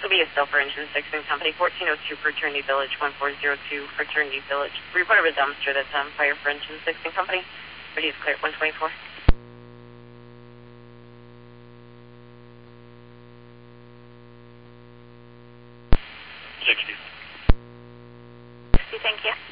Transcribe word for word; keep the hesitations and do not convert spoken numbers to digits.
will be a still for Engine six and Company, fourteen oh two Fraternity Village, one four zero two Fraternity Village. Report of a dumpster that's on fire for Engine six and Company. Ready is clear at one twenty-four. sixty. sixty, thank you.